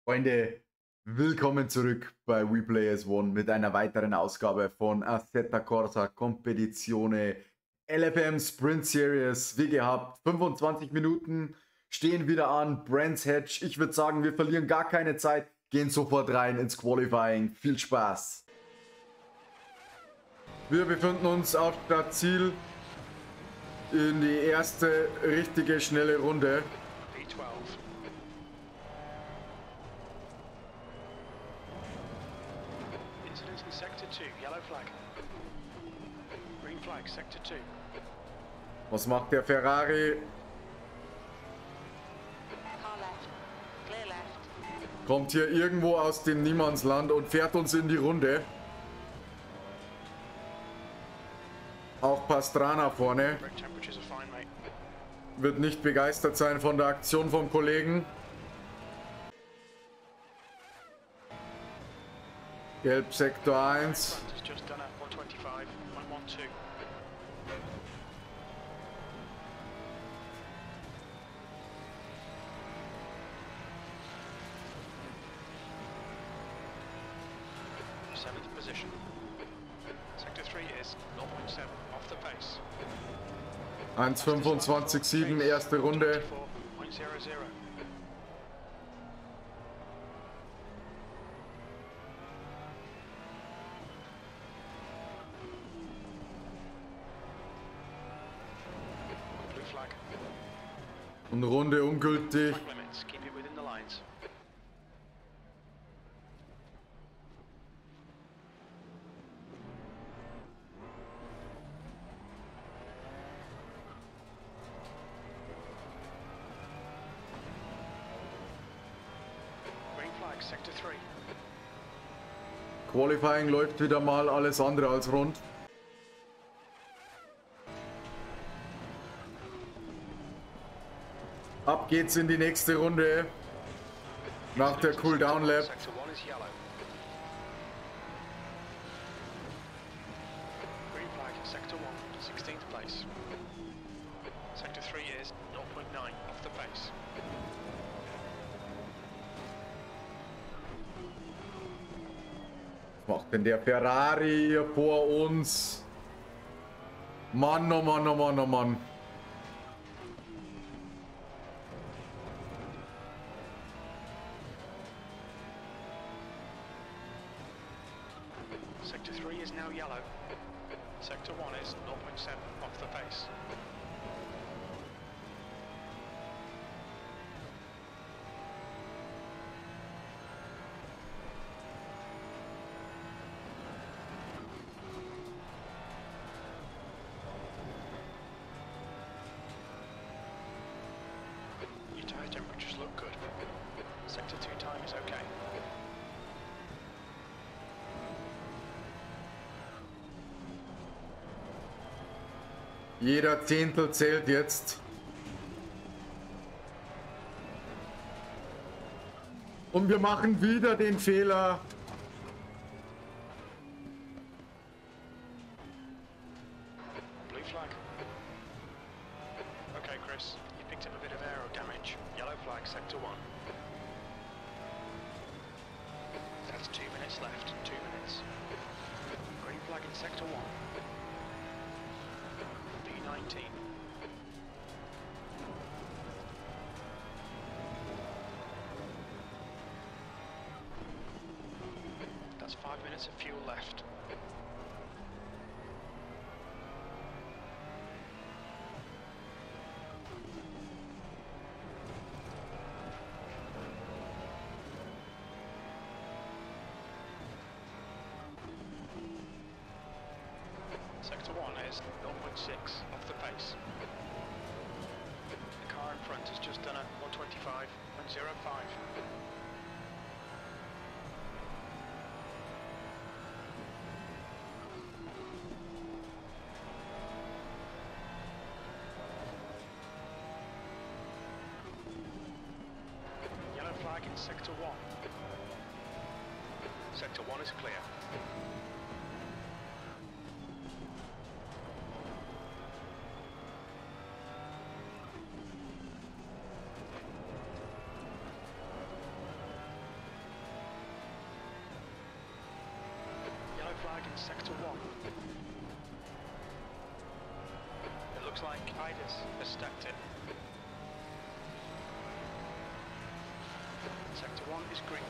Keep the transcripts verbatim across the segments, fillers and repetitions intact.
Freunde, willkommen zurück bei We Play as One mit einer weiteren Ausgabe von Assetto Corsa Competizione L F M Sprint Series. Wie gehabt, fünfundzwanzig Minuten stehen wieder an. Brands Hatch. Ich würde sagen, wir verlieren gar keine Zeit, gehen sofort rein ins Qualifying. Viel Spaß! Wir befinden uns auf Startziel in die erste richtige schnelle Runde. V twelve. Incident in Sector two, yellow flag. Green flag, Sector two. Was macht der Ferrari? Car left. Clear left. Kommt hier irgendwo aus dem Niemandsland und fährt uns in die Runde. Auch Pastrana vorne. Brake temperatures are fine, mate. Wird nicht begeistert sein von der Aktion vom Kollegen. Gelb Sektor eins. Front has just done a one twenty-five point one two. Seventh position. Sector three is zero point seven off the pace. eins fünfundzwanzig sieben, erste Runde. twenty-four point zero zero. Blue flag. Und Runde ungültig. Track limits. Keep it within the lines. Green flag, sector three. Qualifying läuft wieder mal alles andere als rund. Ab geht's in die nächste Runde. Nach der Cooldown Lap. Sector one is yellow. Green flag, sector one, sixteenth place. Sector three is zero point nine off the pace. Was macht denn der Ferrari hier vor uns? Mann, oh Mann, oh Mann, oh Mann. Sector three is now yellow. Sector one is zero point seven off the pace. Your tyre temperatures look good. Sector two time is okay. Jeder Zehntel zählt jetzt. Und wir machen wieder den Fehler. Blue flag. Okay, Chris, you picked up a bit of aero damage. Yellow flag, sector one. That's two minutes left. Two minutes. Green flag in sector one. V nineteen. That's five minutes of fuel left. Sector one is zero point six off the pace. The car in front has just done a one twenty-five point zero five. Yellow flag in sector one. Sector one is clear. sector one. It looks like Idis has stacked it. Sector one is green.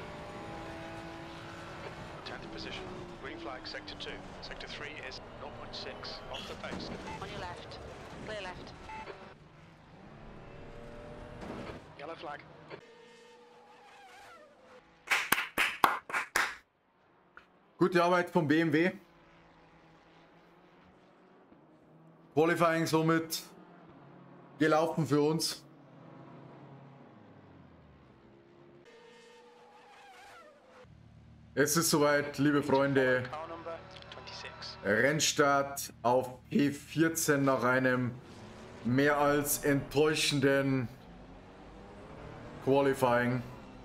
tenth position. Green flag, sector two. Sector three is zero point six off the pace. On your left. Clear left. Yellow flag. Gute Arbeit vom B M W. Qualifying somit gelaufen für uns. Es ist soweit, liebe Freunde. Car number twenty-six. Rennstart auf P vierzehn nach einem mehr als enttäuschenden Qualifying.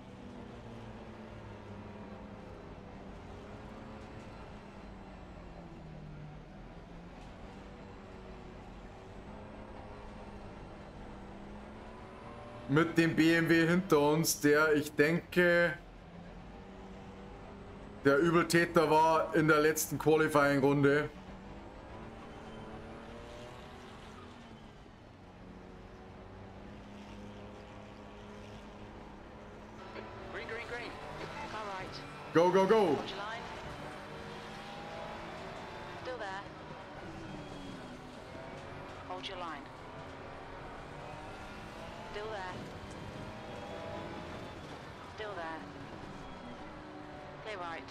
Mit dem B M W hinter uns, der, ich denke, der Übeltäter war in der letzten Qualifying-Runde. Green, green, green. Car right. Go, go, go! Hold your line. Still there. Hold your line. Still there. Still there. Clear right.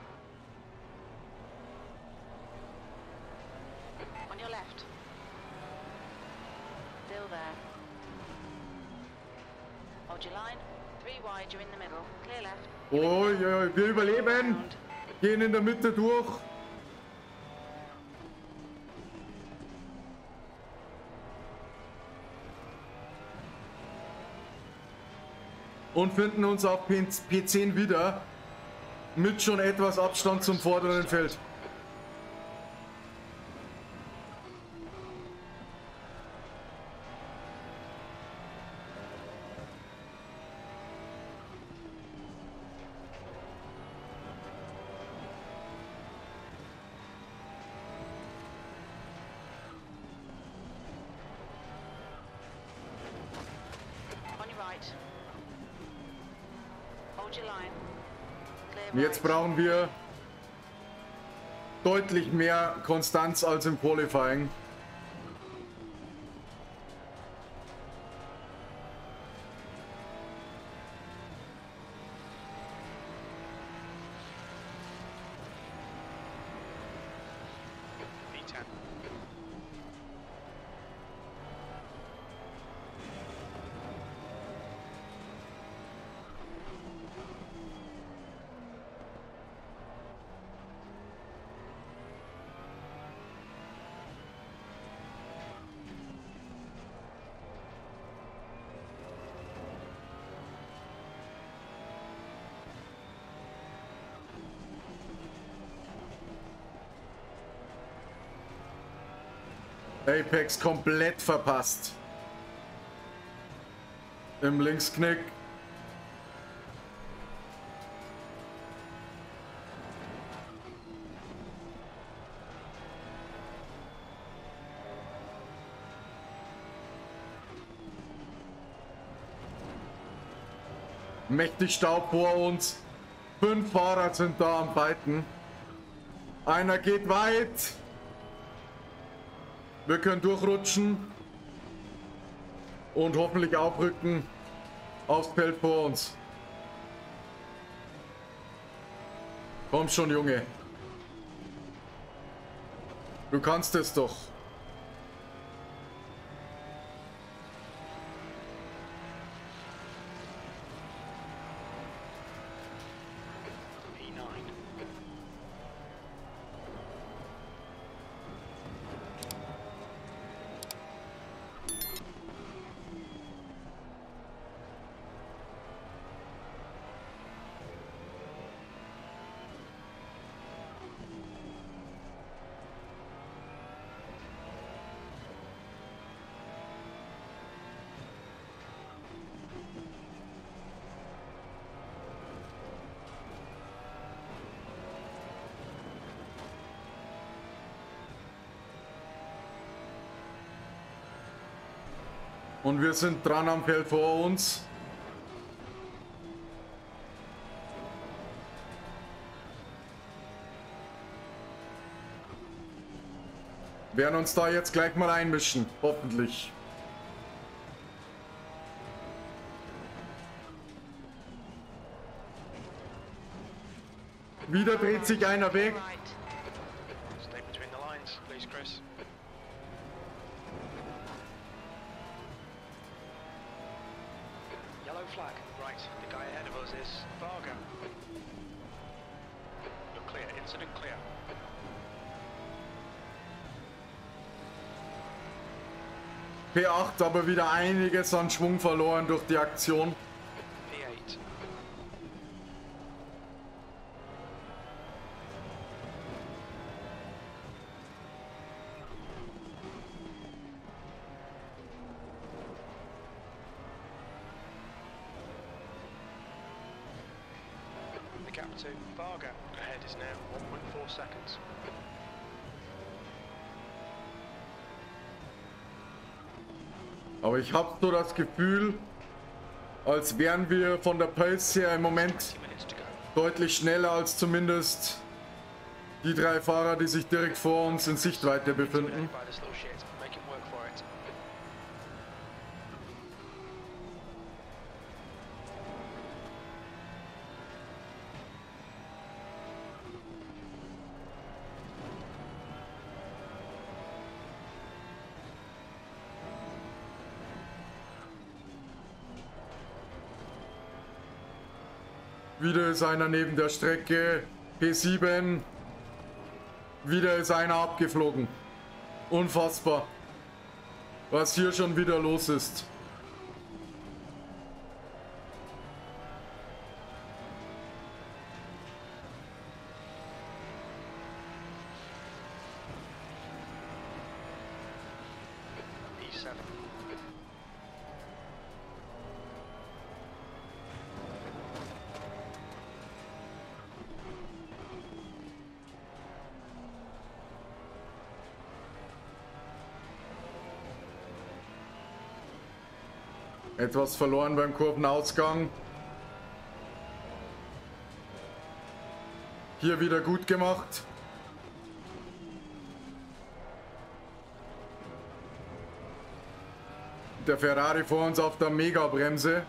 On your left. Still there. Hold your line. Three wide, you're in the middle. Clear left. Oh, ja, wir überleben! Round. Gehen in der Mitte durch. Und finden uns auf P zehn wieder. Mit schon etwas Abstand zum vorderen Feld. On your right. Hold your line. Clear Jetzt right. brauchen wir deutlich mehr Konstanz als im Qualifying. P ten. Apex komplett verpasst. Im Linksknick. Mächtig Staub vor uns. Fünf Fahrer sind da am Fighten. Einer geht weit. Wir können durchrutschen und hoffentlich aufrücken aufs Feld vor uns. Komm schon, Junge. Du kannst es doch. P nine. Und wir sind dran am Feld vor uns. Werden uns da jetzt gleich mal einmischen, hoffentlich. Wieder dreht sich einer weg. Stay between the lines, please, Chris. Yellow flag. Right, the guy ahead of us is Varga. You're clear, incident clear. P acht aber wieder einiges an Schwung verloren durch die Aktion. P eight. The gap to Varga ahead is now one point four seconds. Aber ich habe so das Gefühl, als wären wir von der Pace her im Moment twenty minutes to go. deutlich schneller als zumindest die drei Fahrer, die sich direkt vor uns in Sichtweite befinden. Intimidated by this little shit. Make him work for it. Wieder ist einer neben der Strecke. P sieben. Wieder ist einer abgeflogen. Unfassbar. Was hier schon wieder los ist. E seven. Etwas verloren beim Kurvenausgang. Hier wieder gut gemacht. Der Ferrari vor uns auf der Megabremse.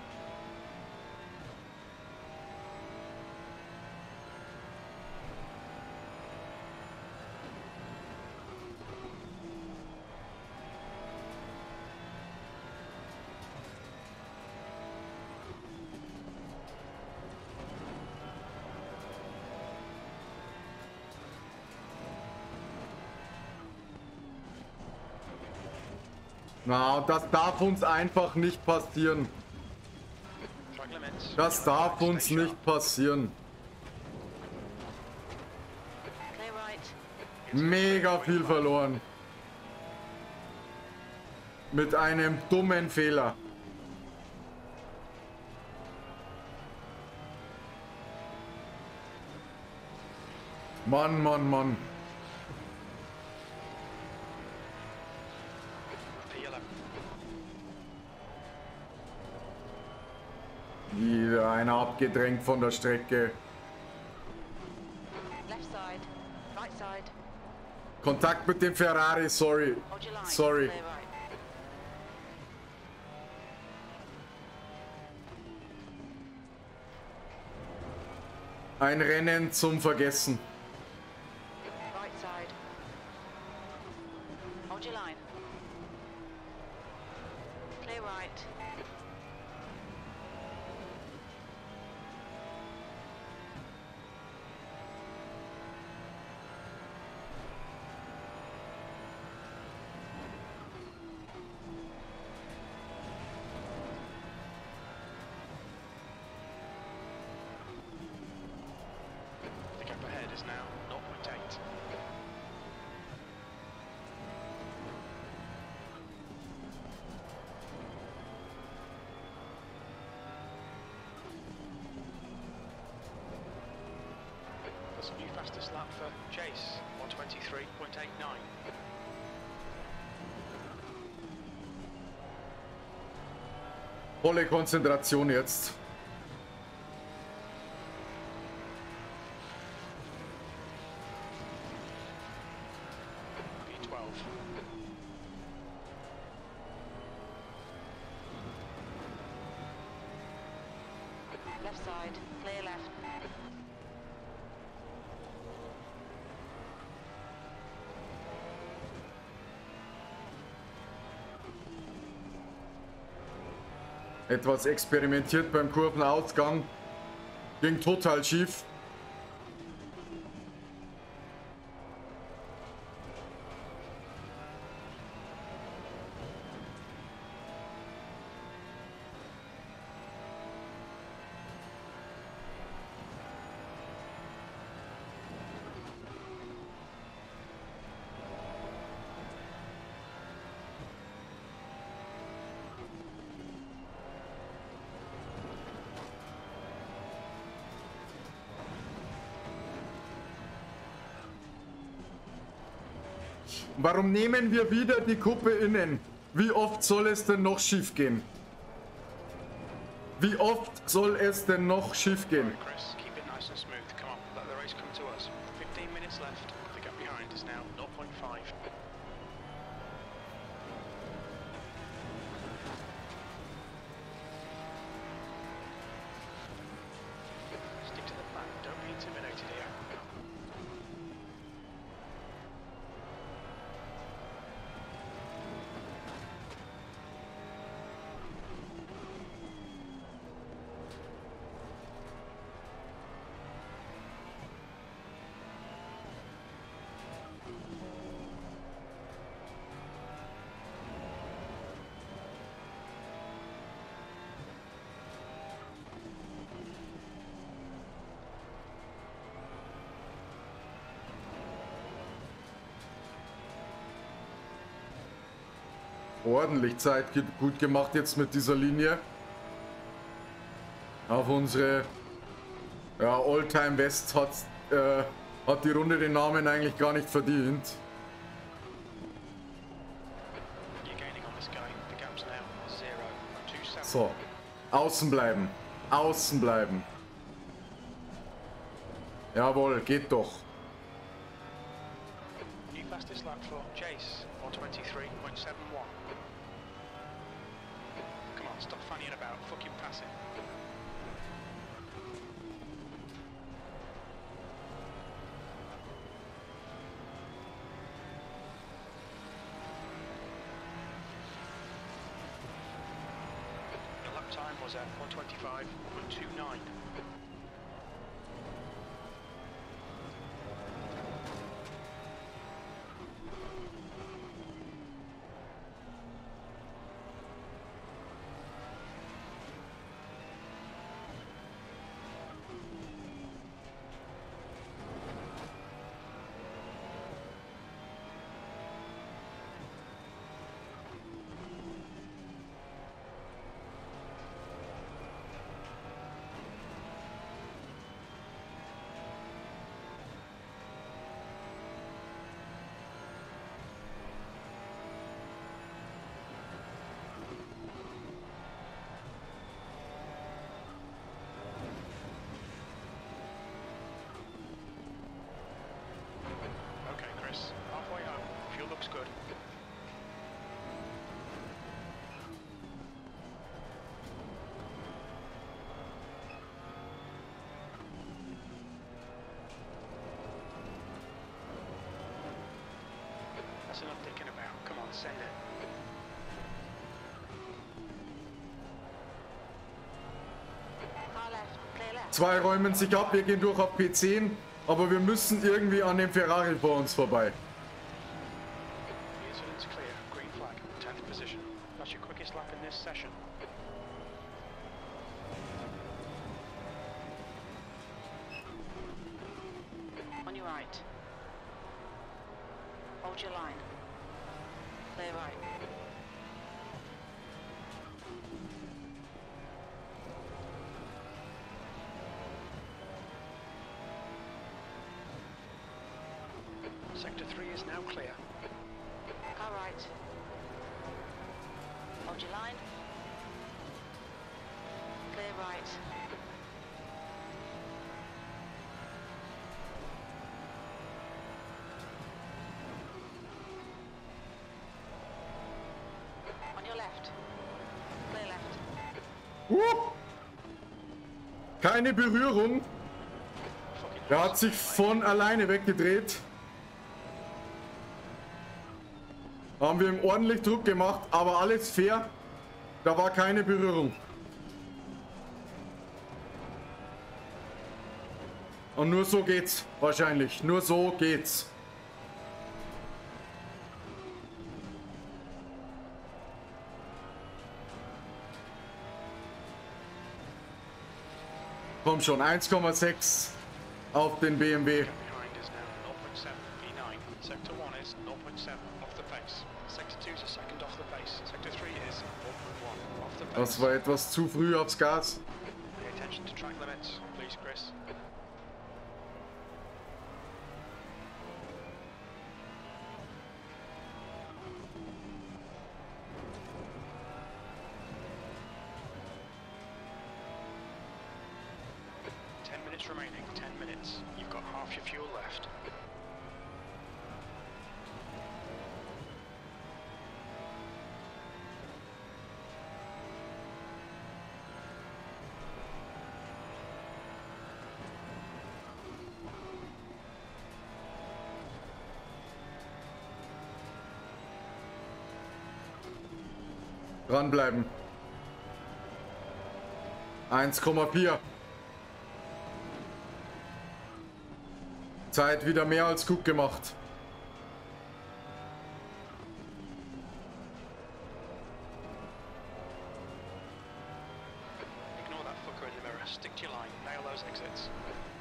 Na, das darf uns einfach nicht passieren. Track limits. Das darf uns Stay nicht passieren. Clear right. Mega viel verloren. Mit einem dummen Fehler. Mann, Mann, Mann. P eleven. Wieder einer abgedrängt von der Strecke. Left side. Right side. Kontakt mit dem Ferrari, sorry. Hold your line. Sorry. Clear right. Ein Rennen zum Vergessen. Right side. Hold your line. Clear right. The gap ahead is now zero point eight. That's a new fastest lap for Chase, one twenty-three point eight nine. Volle Konzentration jetzt. B twelve. Left side, clear left. Etwas experimentiert beim Kurvenausgang. Ging total schief. Warum nehmen wir wieder die Kuppe innen? Wie oft soll es denn noch schief gehen? Wie oft soll es denn noch schief gehen? Chris, keep it nice and smooth. Come on, let the race come to us. fifteen minutes left. The gap behind is now zero point five. Stick to the plan. Don't be intimidated here. Ordentlich Zeit ge- gut gemacht jetzt mit dieser Linie. Auf unsere ja, All-Time West hat, äh, hat die Runde den Namen eigentlich gar nicht verdient. You're gaining on this guy. The gap's now zero. Two seven. So, außen bleiben. Außen bleiben. Jawohl, geht doch. New fastest lap for Chase. one twenty-three point seven one. Come on, stop fannying about. Fucking pass it. The lap time was at one twenty-five point two nine. Okay, Chris, halfway home. Fuel looks good. That's enough thinking about. Come on, send it. Car left, clear left. Zwei räumen sich ab, wir gehen durch auf P zehn, aber wir müssen irgendwie an dem Ferrari vor uns vorbei. The incident's clear. Green flag. tenth position. That's your quickest lap in this session. On your right. Hold your line. Clear right. Sector three is now clear. Car right. Hold your line. Clear right. On your left. Clear left. Uh, keine Berührung. Er hat sich von alleine weggedreht. Haben wir ihm ordentlich Druck gemacht, aber alles fair. Da war keine Berührung. Und nur so geht's wahrscheinlich. Nur so geht's. Komm schon, eins Komma sechs auf den B M W. Behind is now zero point seven V nine. Sector one is zero point seven off the pace. Sector two is a second off the pace. Sector three is one point one off the pace. Das war etwas zu früh aufs Gas. Pay attention to track limits, please, Chris. Ten minutes remaining. Ten minutes. You've got half your fuel left. Dranbleiben. eins Komma vier. Zeit wieder mehr als gut gemacht. Ignore that fucker in the mirror. Stick to your line. Nail those exits.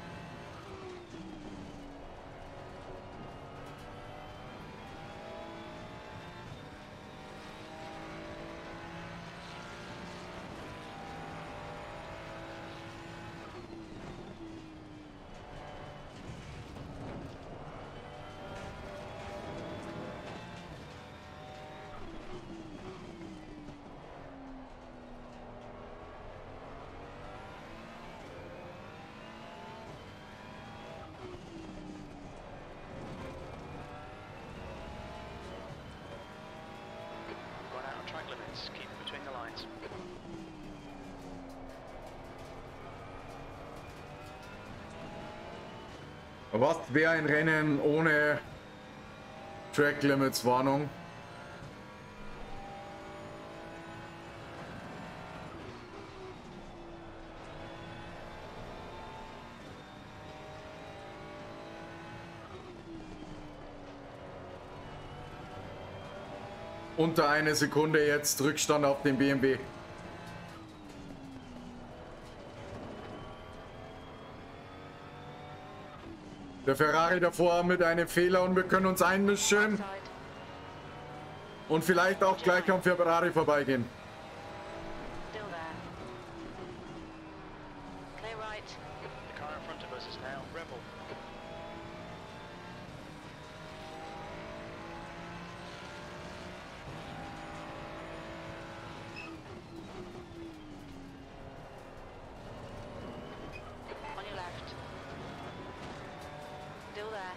Gone out on track limits. Keep it between the lines. Was wäre ein Rennen ohne Track Limits Warnung? Unter eine Sekunde jetzt Rückstand auf den B M W. Der Ferrari davor mit einem Fehler und wir können uns einmischen Side. und vielleicht auch gleich am Ferrari vorbeigehen. Still there. Clear right. The car in front of us is now Rebel. On your left. Still there.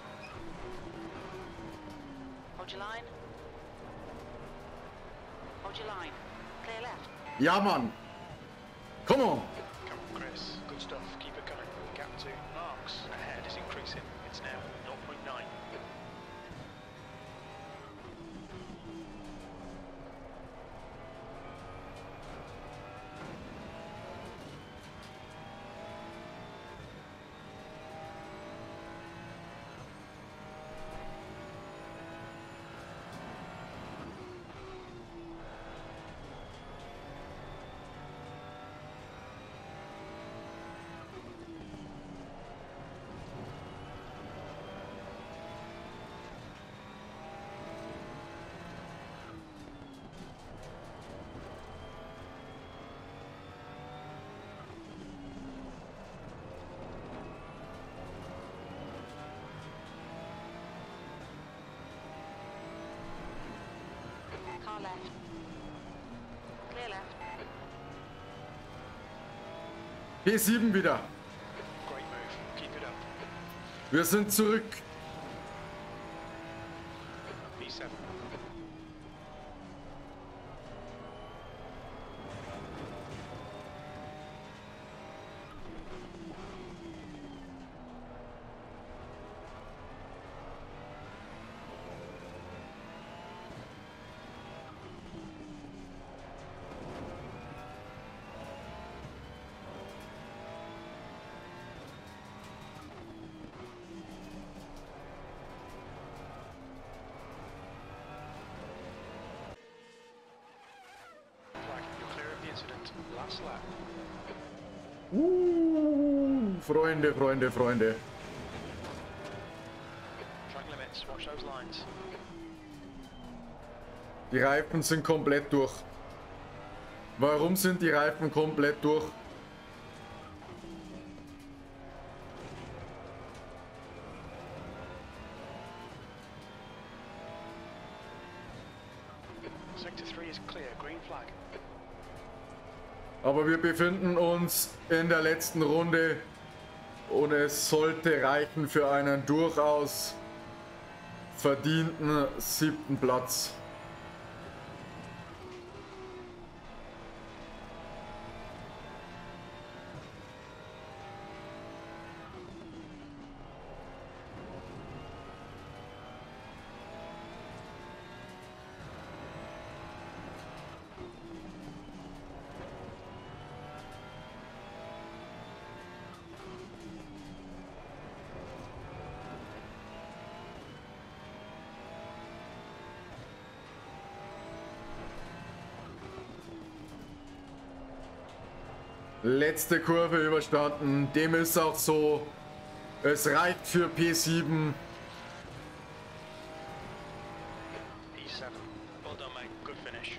Hold your line. Hold your line. Clear left. Ja, Mann. Come on. Come on, Chris. Good stuff. Keep it coming. Gap to Marks ahead is increasing. It's now zero point nine. Car left. Clear left. P sieben wieder. Great move. Keep it up. Wir sind zurück. P seven. Flag. You're clear of the incident. Last lap. Uh, Freunde, Freunde, Freunde. Track limits. Watch those lines. Die Reifen sind komplett durch. Warum sind die Reifen komplett durch? Sector three is clear. Green flag. Aber wir befinden uns in der letzten Runde und es sollte reichen für einen durchaus verdienten siebten Platz. Letzte Kurve überstanden, dem ist auch so. Es reicht für P sieben. P seven. Well done, mate. Good finish.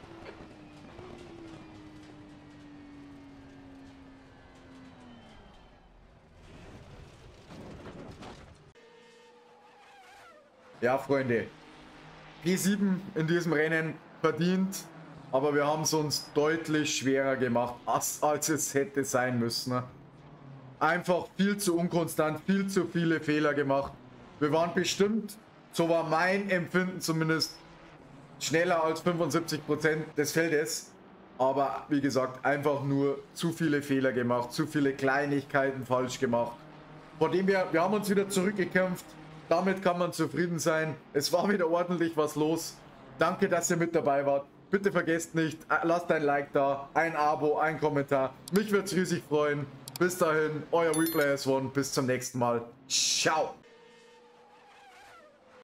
Ja, Freunde, P sieben in diesem Rennen verdient, aber wir haben es uns deutlich schwerer gemacht, als, als es hätte sein müssen. Einfach viel zu unkonstant, viel zu viele Fehler gemacht. Wir waren bestimmt, so war mein Empfinden zumindest, schneller als fünfundsiebzig Prozent des Feldes. Aber wie gesagt, einfach nur zu viele Fehler gemacht, zu viele Kleinigkeiten falsch gemacht. Von dem her, wir haben uns wieder zurückgekämpft. Damit kann man zufrieden sein. Es war wieder ordentlich was los. Danke, dass ihr mit dabei wart. Bitte vergesst nicht, lasst ein Like da, ein Abo, ein Kommentar. Mich würde es riesig freuen. Bis dahin, euer WePlayers One. Bis zum nächsten Mal. Ciao.